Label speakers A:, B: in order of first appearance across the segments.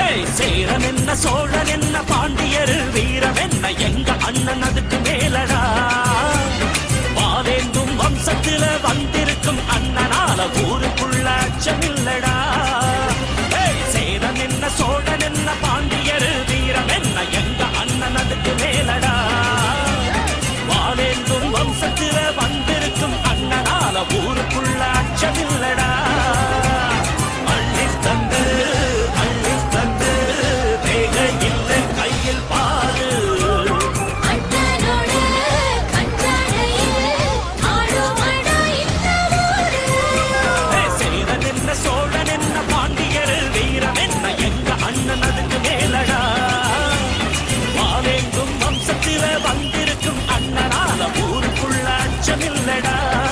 A: சேரன் என்ன சோழன் என்ன பாண்டியர் வீரம் என்ன எங்க அண்ணன் அதுக்கு மேலடா வாவேந்தும் வம்சத்தில வந்திருக்கும் அண்ணனால ஊருக்குள்ள அச்சமில்லடா சேரன் என்ன சோழன் என்ன பாண்டியர் வீரம் என்ன எங்க அண்ணன் அதுக்கு மேலடா வாவேந்தும் வம்சத்தில வந்திருக்கும் அண்ணனால ஊருக்குள்ள அச்சமில்லடா வந்திருக்கும் அண்ணனால ஊருக்குள்ள அச்சமில்லடா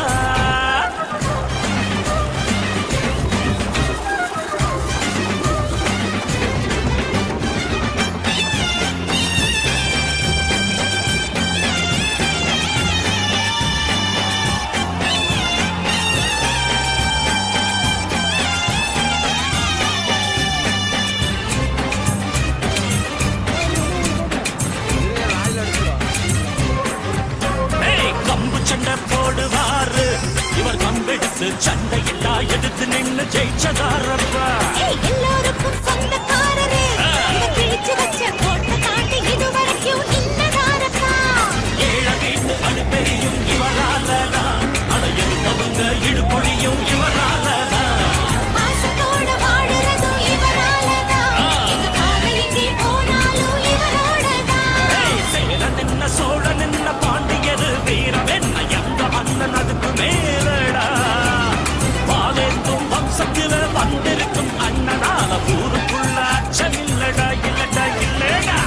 A: போடுவாரு இவர் கம்பெடுத்து சண்டையில்லா எடுத்து நின்று ஜெயிச்சதாரப்பா
B: எல்லாருக்கும் சொந்தக்காரரே கிழிச்சு வச்ச கோட்டை தாண்டி இதுவரைக்கும் இல்லதாரப்பா
A: ஏழ வீட்டு அனுப்பெரியும் இவராலதான் அதை எடுத்தவங்க இடுபொழியும் இவராலதான்
B: பாசத்தோட வாழுறதும் இவராலதான் எங்க காதல் எங்கே போனாலும் இவரோடதான்
A: சேரன் என்ன சோழன் என்ன பாண்டியர் வீரம் என்ன அண்ணன் அதுக்கு மேலடா வாவேந்தும் வம்சத்தில வந்திருக்கும் அண்ணனால ஊருக்குள்ள அச்சமில்லடா இல்லடா இல்லடா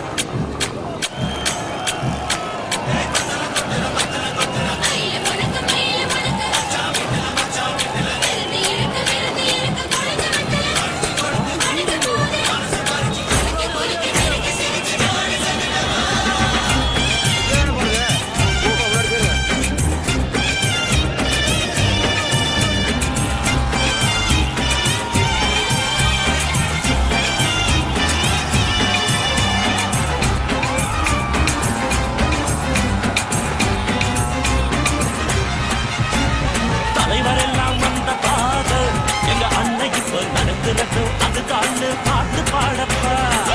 A: தலைவரெல்லாம் வந்த பாத எங்க அன்னை இப்ப நடக்கிறது அது காண்டு பாட்டு பாடப்பா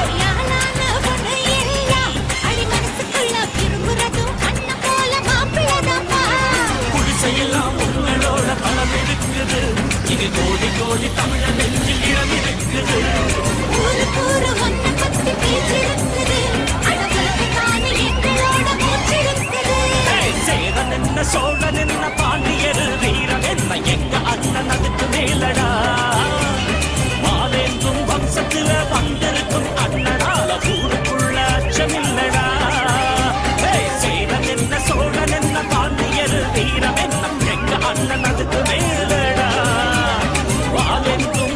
A: குடிசையெல்லாம் உங்களோட பலம் இருக்குது இங்க கோடி கோடி தமிழ நெஞ்சில் இடம் இருக்குது சேரன் என்ன சோழன் என்ன பாண்டியர் வீரம் என்ன எங்க அண்ணன் அதுக்கு மேலடா வாவேந்தும் வம்சத்தில வந்திருக்கும் அண்ணனால ஊருக்குள்ள அச்சமில்லடா சேரன் என்ன சோழன் என்ன பாண்டியர் வீரம் என்ன எங்க அண்ணன் அதுக்கு மேலடா வாவேந்தும்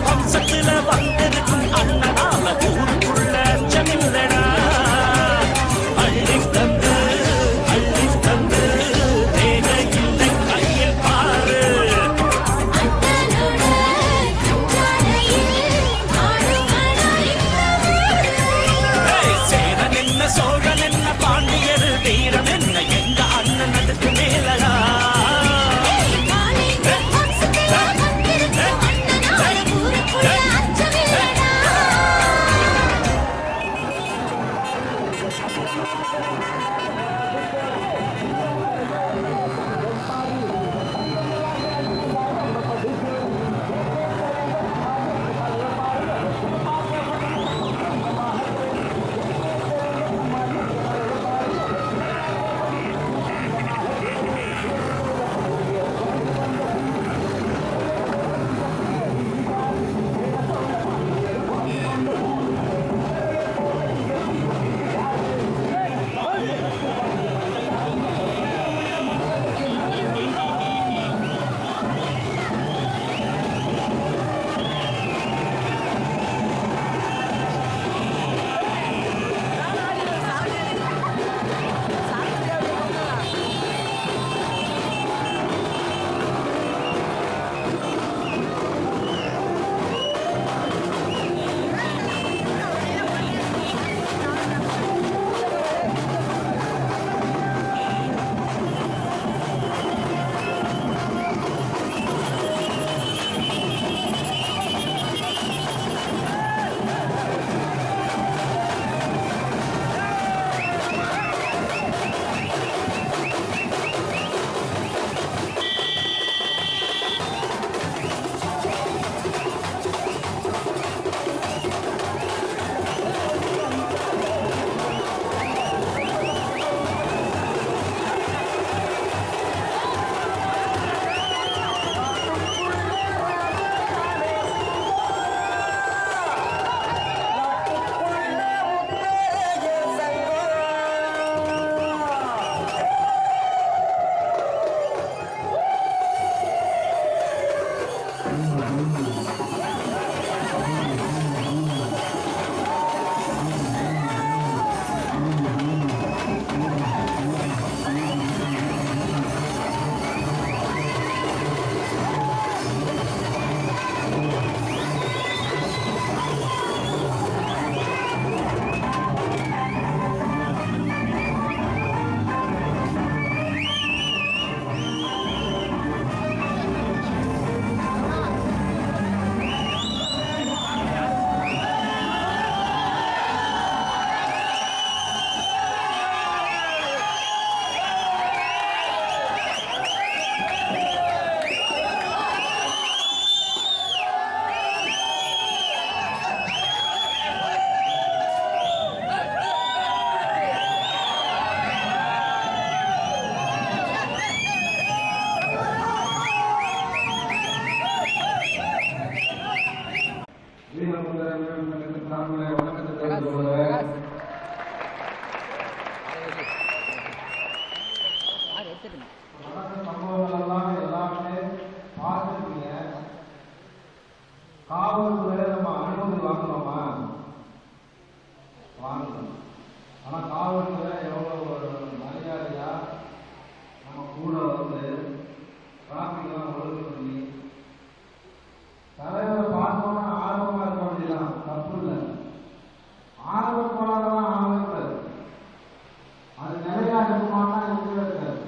C: காவல்துறை நம்ம அனுமதி வாங்கணுமா? வாங்கணும். ஆனா காவல்துறை எவ்வளவு ஒரு மரியாதையா நம்ம கூட வந்து டிராபிக்லாம் ஒழுங்கு பண்ணி தலைவரை பார்த்தோம்னா ஆர்வமா இருக்க வேண்டியதான், தப்பு இல்லை. ஆர்வம் போனாதான் ஆரம்பிப்பாரு. அது நிறையா இருக்குமானா இருக்கவே இருக்காது.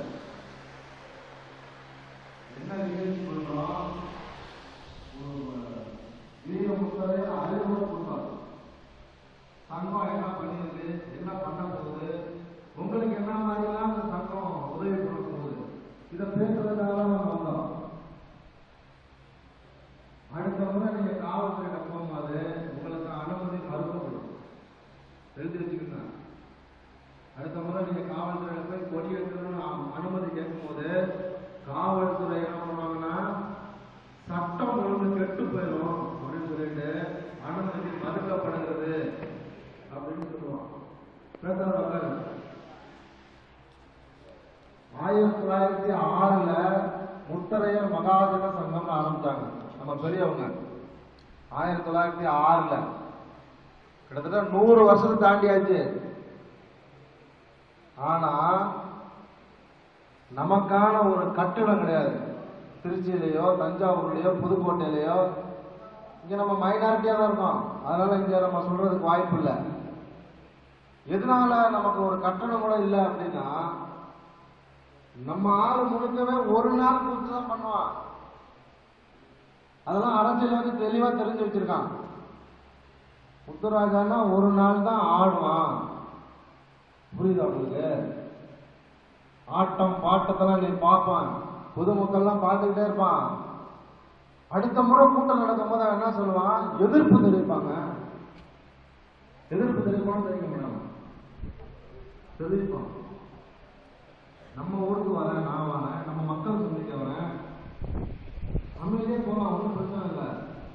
C: என்ன நிகழ்ச்சி பண்றோம்? வீரமுத்தரை அறிவுரை கொடுத்தார். சங்கம் என்ன பண்ணிருக்கு, என்ன பண்ண போகுது, உங்களுக்கு என்ன மாதிரிலாம் இந்த சங்கம் உதவி பண்ண போகுது, இதை பேசுறதுக்காக நம்ம வந்தோம். அடுத்த முறை நீங்க காவல்துறை போகும்போது உங்களுக்கு அனுமதி மறுக்கப்படும், எழுதி வச்சுக்கோங்க. அடுத்த முறை நீங்க காவல்துறையில போய் கொடி எடுக்கணும்னு அனுமதி கேட்கும் போது காவல்துறை என்ன பண்ணுவாங்கன்னா, சட்டம் ஒழுங்கு கெட்டு போயிடும் அப்படின்னு சொல்லிட்டு அனுமதி மறுக்கப்படுகிறது அப்படின்னு சொல்லுவான். 1906 முத்தரையர் மகாஜன சங்கம் ஆரம்பிச்சாங்க நம்ம பெரியவங்க. 1906 கிட்டத்தட்ட 100 வருஷம் தாண்டியாச்சு. ஆனா நமக்கான ஒரு கட்டிடம் கிடையாது. திருச்சியிலேயோ தஞ்சாவூர்லயோ புதுக்கோட்டையிலையோ இங்க நம்ம மைனாரிட்டியா தான் இருக்கோம். அதனால இங்க நம்ம சொல்றதுக்கு வாய்ப்பு இல்லை. எதனால நமக்கு ஒரு கட்டணம் கூட இல்லை அப்படின்னா, நம்ம ஆளு முழுக்கவே ஒரு நாள் கூத்து தான் பண்ணுவான். அதெல்லாம் அரசியல் வந்து தெளிவா தெரிஞ்சு வச்சிருக்கான். முத்துராஜான்னா ஒரு நாள் தான் ஆடுவான். புரியுதா உங்களுக்கு? ஆட்டம் பாட்டத்தெல்லாம் நீ பார்ப்பான், பொதுமக்கள்லாம் பார்த்துக்கிட்டே இருப்பான். அடுத்த முறை கூட்டம் நடக்கும் போது என்ன சொல்லுவான், எதிர்ப்பு தெரிவிப்பாங்க. எதிர்ப்பு தெரிவிப்பான்னு தெரிவிக்க முடியும், தெரிவிப்பான். நம்ம ஊருக்கு வரேன், நான் வரேன், நம்ம மக்கள் சந்திக்க வரேன், அமைதியே போகலாம், ஒன்றும் பிரச்சனை இல்லை.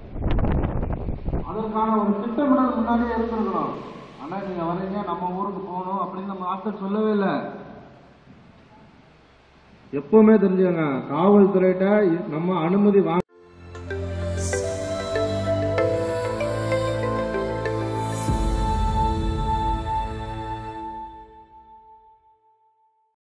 C: அதற்கான ஒரு திட்டமிடல் முன்னாடியே இருந்திருக்கணும். ஆனா நீங்க வரீங்க நம்ம ஊருக்கு போகணும் அப்படின்னு நம்ம ஆட்கள் சொல்லவே இல்லை. எப்பவுமே தெரிஞ்சுக்கங்க, காவல்துறையிட்ட நம்ம அனுமதி வாங்க